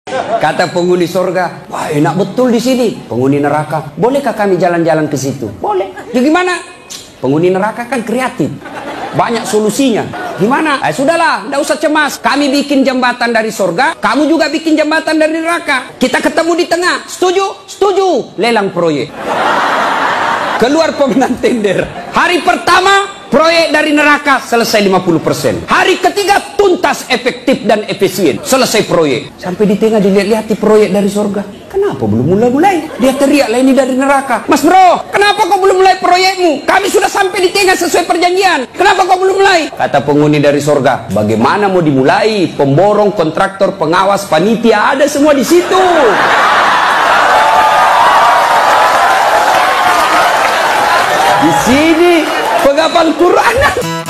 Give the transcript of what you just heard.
Kata penghuni sorga, wah enak betul di sini. Penghuni neraka, bolehkah kami jalan-jalan ke situ? Boleh. Ya gimana? Penghuni neraka kan kreatif, banyak solusinya. Gimana? Sudahlah, tidak usah cemas. Kami bikin jembatan dari sorga, kamu juga bikin jembatan dari neraka. Kita ketemu di tengah. Setuju? Setuju. Lelang proyek. Keluar pemenang tender. Hari pertama, proyek dari neraka selesai 50%. Hari ketiga, tuntas, efektif, dan efisien. Selesai proyek. Sampai di tengah dilihat-lihat di proyek dari sorga. Kenapa belum mulai-mulai? Dia teriak lah, ini dari neraka. Mas bro, kenapa kau belum mulai proyekmu? Kami sudah sampai di tengah sesuai perjanjian. Kenapa kau belum mulai? Kata penghuni dari sorga, bagaimana mau dimulai? Pemborong, kontraktor, pengawas, panitia, ada semua di situ. Di sini penghafal Quran.